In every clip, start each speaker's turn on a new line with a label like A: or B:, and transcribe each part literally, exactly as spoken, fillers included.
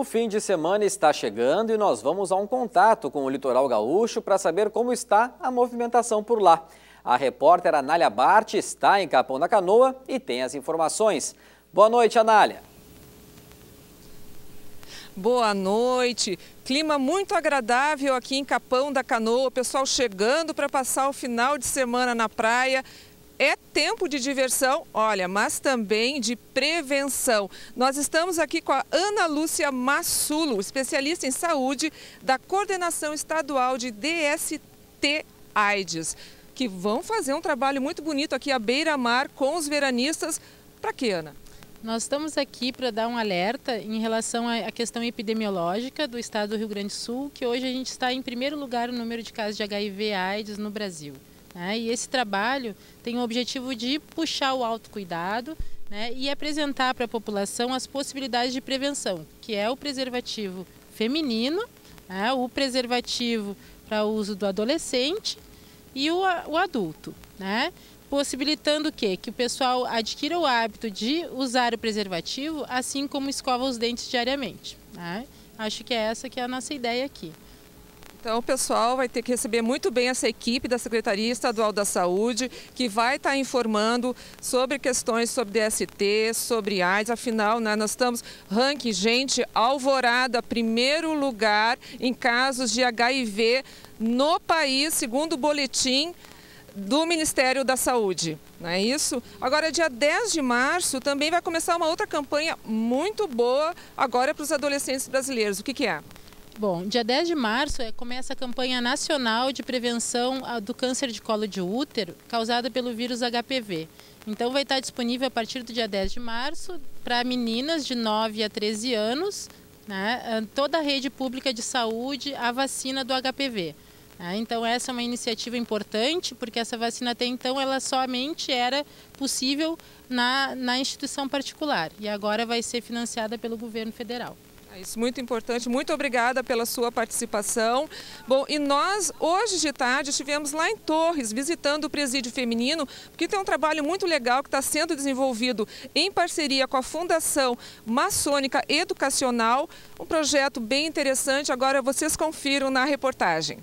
A: O fim de semana está chegando e nós vamos a um contato com o litoral gaúcho para saber como está a movimentação por lá. A repórter Anália Bart está em Capão da Canoa e tem as informações. Boa noite, Anália.
B: Boa noite. Clima muito agradável aqui em Capão da Canoa. O pessoal chegando para passar o final de semana na praia. É tempo de diversão, olha, mas também de prevenção. Nós estamos aqui com a Ana Lúcia Massulo, especialista em saúde da Coordenação Estadual de D S T AIDS, que vão fazer um trabalho muito bonito aqui à beira-mar com os veranistas. Para quê, Ana?
C: Nós estamos aqui para dar um alerta em relação à questão epidemiológica do estado do Rio Grande do Sul, que hoje a gente está em primeiro lugar no número de casos de H I V AIDS no Brasil. Né? E esse trabalho tem o objetivo de puxar o autocuidado, né, e apresentar para a população as possibilidades de prevenção, que é o preservativo feminino, né, o preservativo para uso do adolescente e o, o adulto, né? Possibilitando o quê? Que o pessoal adquira o hábito de usar o preservativo, assim como escova os dentes diariamente. Né? Acho que é essa que é a nossa ideia aqui.
B: Então o pessoal vai ter que receber muito bem essa equipe da Secretaria Estadual da Saúde, que vai estar informando sobre questões sobre D S T, sobre AIDS. Afinal, né, nós estamos ranking, gente, Alvorada, primeiro lugar em casos de H I V no país, segundo o boletim do Ministério da Saúde, não é isso? Agora, dia dez de março, também vai começar uma outra campanha muito boa agora para os adolescentes brasileiros. O que que é?
C: Bom, dia dez de março é, começa a campanha nacional de prevenção do câncer de colo de útero causada pelo vírus H P V. Então vai estar disponível a partir do dia dez de março para meninas de nove a treze anos, né, toda a rede pública de saúde, a vacina do H P V. Então essa é uma iniciativa importante, porque essa vacina até então ela somente era possível na, na instituição particular e agora vai ser financiada pelo governo federal.
B: É isso, muito importante. Muito obrigada pela sua participação. Bom, e nós hoje de tarde estivemos lá em Torres visitando o presídio feminino, porque tem um trabalho muito legal que está sendo desenvolvido em parceria com a Fundação Maçônica Educacional, um projeto bem interessante. Agora vocês confiram na reportagem.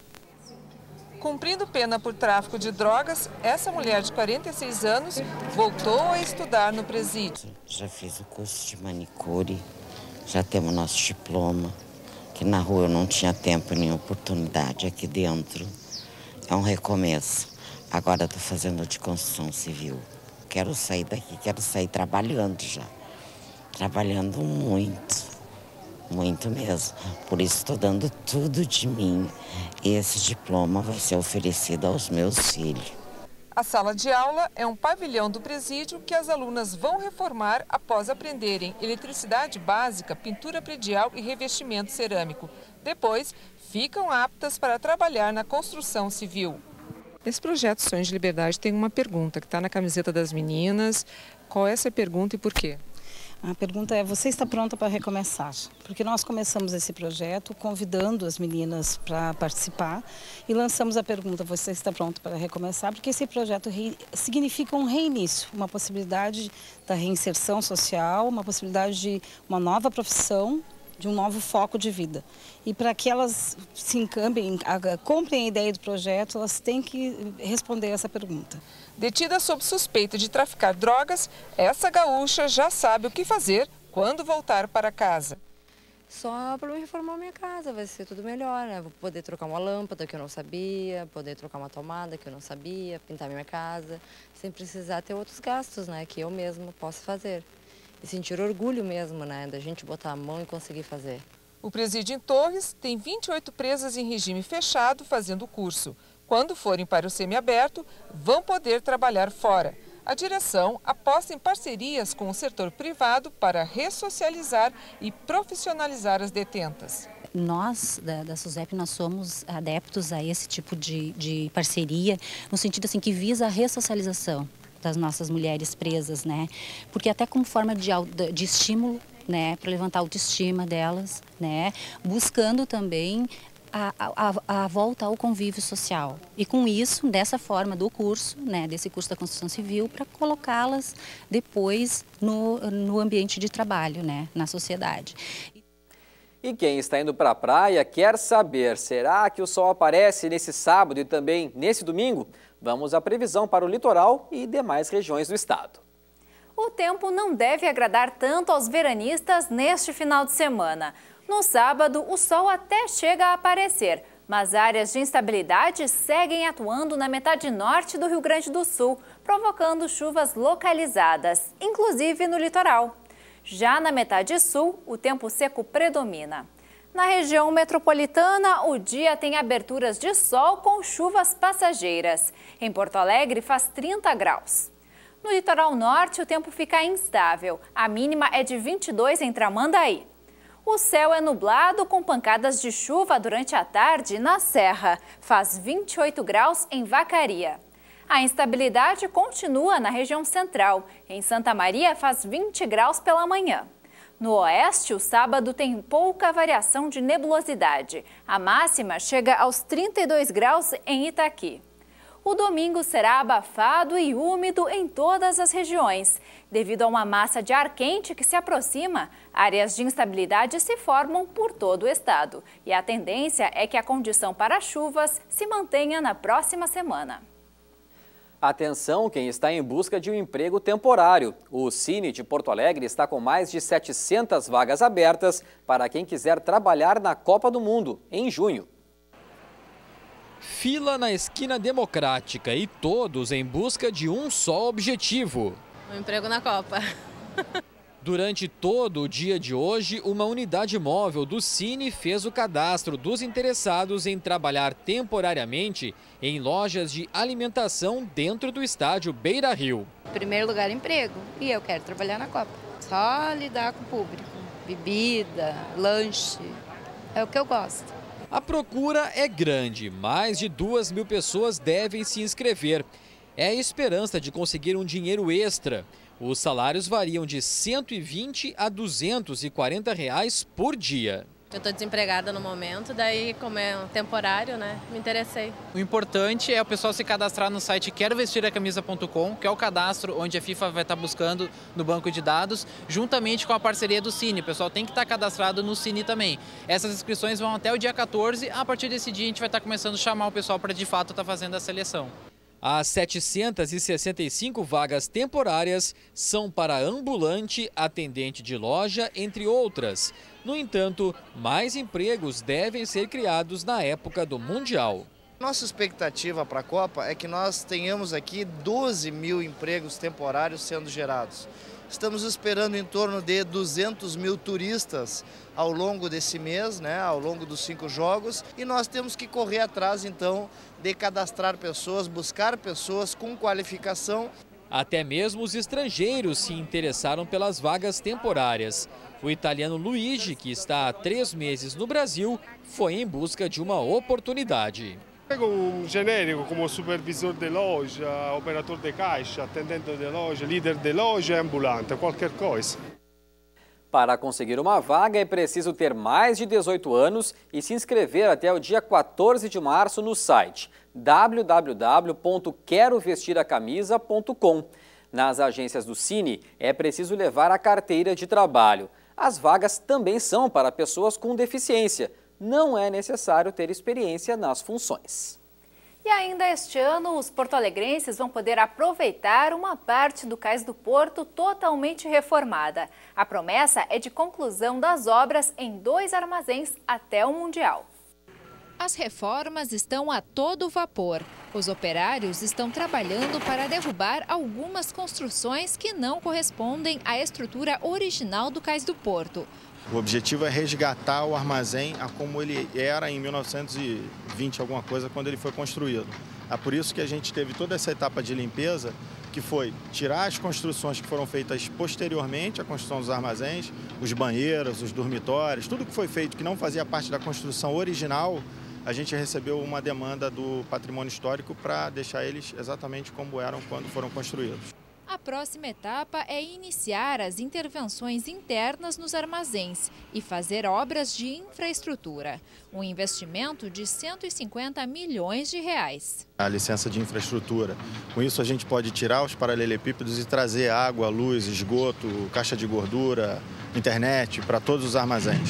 B: Cumprindo pena por tráfico de drogas, essa mulher de quarenta e seis anos voltou a estudar no presídio.
D: Já fiz o curso de manicure, já temos nosso diploma, que na rua eu não tinha tempo nem oportunidade, aqui dentro é um recomeço. Agora estou fazendo de construção civil. Quero sair daqui, quero sair trabalhando já, trabalhando muito. Muito mesmo. Por isso estou dando tudo de mim. E esse diploma vai ser oferecido aos meus filhos.
B: A sala de aula é um pavilhão do presídio que as alunas vão reformar após aprenderem eletricidade básica, pintura predial e revestimento cerâmico. Depois, ficam aptas para trabalhar na construção civil. Esse projeto Sonhos de Liberdade tem uma pergunta que está na camiseta das meninas. Qual é essa pergunta e por quê?
E: A pergunta é, você está pronta para recomeçar? Porque nós começamos esse projeto convidando as meninas para participar e lançamos a pergunta, você está pronta para recomeçar? Porque esse projeto significa um reinício, uma possibilidade da reinserção social, uma possibilidade de uma nova profissão, de um novo foco de vida. E para que elas se encambem, comprem a ideia do projeto, elas têm que responder essa pergunta.
B: Detida sob suspeita de traficar drogas, essa gaúcha já sabe o que fazer quando voltar para casa.
F: Só para me reformar minha casa, vai ser tudo melhor, né? Vou poder trocar uma lâmpada que eu não sabia, poder trocar uma tomada que eu não sabia, pintar minha casa, sem precisar ter outros gastos, né? Que eu mesma posso fazer. E sentir orgulho mesmo, né? Da gente botar a mão e conseguir fazer.
B: O presídio em Torres tem vinte e oito presas em regime fechado fazendo o curso. Quando forem para o semiaberto, vão poder trabalhar fora. A direção aposta em parcerias com o setor privado para ressocializar e profissionalizar as detentas.
G: Nós, da, da SUSEP, nós somos adeptos a esse tipo de, de parceria, no sentido assim, que visa a ressocialização das nossas mulheres presas, né? Porque até como forma de, de estímulo, né, para levantar a autoestima delas, né, buscando também A, a, a volta ao convívio social. E com isso, dessa forma do curso, né, desse curso da construção civil, para colocá-las depois no, no ambiente de trabalho, né, na sociedade.
A: E quem está indo para a praia quer saber, será que o sol aparece nesse sábado e também nesse domingo? Vamos à previsão para o litoral e demais regiões do estado.
H: O tempo não deve agradar tanto aos veranistas neste final de semana. No sábado, o sol até chega a aparecer, mas áreas de instabilidade seguem atuando na metade norte do Rio Grande do Sul, provocando chuvas localizadas, inclusive no litoral. Já na metade sul, o tempo seco predomina. Na região metropolitana, o dia tem aberturas de sol com chuvas passageiras. Em Porto Alegre, faz trinta graus. No litoral norte, o tempo fica instável. A mínima é de vinte e dois em Tramandaí. O céu é nublado com pancadas de chuva durante a tarde na Serra. Faz vinte e oito graus em Vacaria. A instabilidade continua na região central. Em Santa Maria, faz vinte graus pela manhã. No oeste, o sábado tem pouca variação de nebulosidade. A máxima chega aos trinta e dois graus em Itaqui. O domingo será abafado e úmido em todas as regiões. Devido a uma massa de ar quente que se aproxima, áreas de instabilidade se formam por todo o estado. E a tendência é que a condição para chuvas se mantenha na próxima semana.
A: Atenção, quem está em busca de um emprego temporário. O Cine de Porto Alegre está com mais de setecentas vagas abertas para quem quiser trabalhar na Copa do Mundo, em junho.
I: Fila na esquina democrática e todos em busca de um só objetivo.
C: Um emprego na Copa.
I: Durante todo o dia de hoje, uma unidade móvel do Cine fez o cadastro dos interessados em trabalhar temporariamente em lojas de alimentação dentro do estádio Beira-Rio.
J: Em primeiro lugar, emprego. E eu quero trabalhar na Copa. Só lidar com o público. Bebida, lanche. É o que eu gosto.
I: A procura é grande. Mais de duas mil pessoas devem se inscrever. É a esperança de conseguir um dinheiro extra. Os salários variam de cento e vinte a duzentos e quarenta reais por dia.
C: Eu estou desempregada no momento, daí como é um temporário, né, me interessei.
K: O importante é o pessoal se cadastrar no site quero vestir a camisa ponto com, que é o cadastro onde a FIFA vai estar buscando no banco de dados, juntamente com a parceria do Cine. O pessoal tem que estar cadastrado no Cine também. Essas inscrições vão até o dia quatorze, a partir desse dia a gente vai estar começando a chamar o pessoal para de fato estar fazendo a seleção.
I: As setecentas e sessenta e cinco vagas temporárias são para ambulante, atendente de loja, entre outras. No entanto, mais empregos devem ser criados na época do Mundial.
L: Nossa expectativa para a Copa é que nós tenhamos aqui doze mil empregos temporários sendo gerados. Estamos esperando em torno de duzentos mil turistas ao longo desse mês, né, ao longo dos cinco jogos, e nós temos que correr atrás, então, de cadastrar pessoas, buscar pessoas com qualificação.
I: Até mesmo os estrangeiros se interessaram pelas vagas temporárias. O italiano Luigi, que está há três meses no Brasil, foi em busca de uma oportunidade.
M: Pego um genérico como supervisor de loja, operador de caixa, atendente de loja, líder de loja e ambulante, qualquer coisa.
A: Para conseguir uma vaga é preciso ter mais de dezoito anos e se inscrever até o dia quatorze de março no site w w w ponto quero vestir a camisa ponto com. Nas agências do Cine é preciso levar a carteira de trabalho. As vagas também são para pessoas com deficiência. Não é necessário ter experiência nas funções.
H: E ainda este ano, os porto-alegrenses vão poder aproveitar uma parte do Cais do Porto totalmente reformada. A promessa é de conclusão das obras em dois armazéns até o Mundial.
N: As reformas estão a todo vapor. Os operários estão trabalhando para derrubar algumas construções que não correspondem à estrutura original do Cais do Porto.
O: O objetivo é resgatar o armazém a como ele era em mil novecentos e vinte, alguma coisa, quando ele foi construído. É por isso que a gente teve toda essa etapa de limpeza, que foi tirar as construções que foram feitas posteriormente à construção dos armazéns, os banheiros, os dormitórios, tudo que foi feito que não fazia parte da construção original, a gente recebeu uma demanda do patrimônio histórico para deixar eles exatamente como eram quando foram construídos.
N: A próxima etapa é iniciar as intervenções internas nos armazéns e fazer obras de infraestrutura. Um investimento de cento e cinquenta milhões de reais.
O: A licença de infraestrutura. Com isso a gente pode tirar os paralelepípedos e trazer água, luz, esgoto, caixa de gordura, internet para todos os armazéns.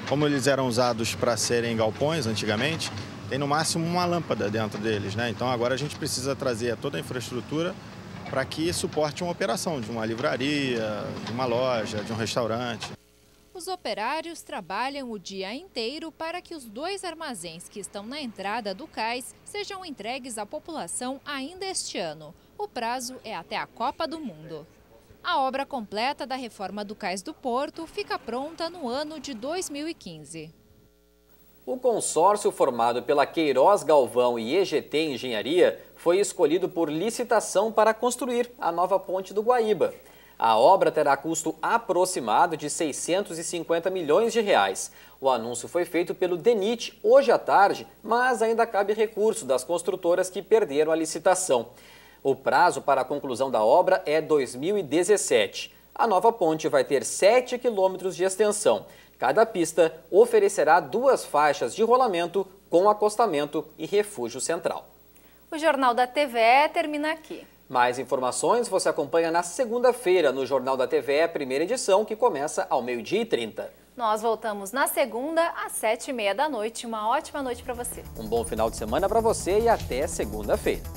O: como eles eram usados para serem galpões antigamente, tem no máximo uma lâmpada dentro deles, né? Então agora a gente precisa trazer toda a infraestrutura para que suporte uma operação de uma livraria, de uma loja, de um restaurante.
N: Os operários trabalham o dia inteiro para que os dois armazéns que estão na entrada do cais sejam entregues à população ainda este ano. O prazo é até a Copa do Mundo. A obra completa da reforma do Cais do Porto fica pronta no ano de dois mil e quinze.
A: O consórcio formado pela Queiroz Galvão e E G T Engenharia foi escolhido por licitação para construir a nova ponte do Guaíba. A obra terá custo aproximado de seiscentos e cinquenta milhões de reais. O anúncio foi feito pelo DENIT hoje à tarde, mas ainda cabe recurso das construtoras que perderam a licitação. O prazo para a conclusão da obra é dois mil e dezessete. A nova ponte vai ter sete quilômetros de extensão. Cada pista oferecerá duas faixas de rolamento com acostamento e refúgio central.
H: O Jornal da T V E termina aqui.
A: Mais informações você acompanha na segunda-feira no Jornal da T V E, primeira edição, que começa ao meio-dia e trinta.
H: Nós voltamos na segunda, às sete e meia da noite. Uma ótima noite para você.
A: Um bom final de semana para você e até segunda-feira.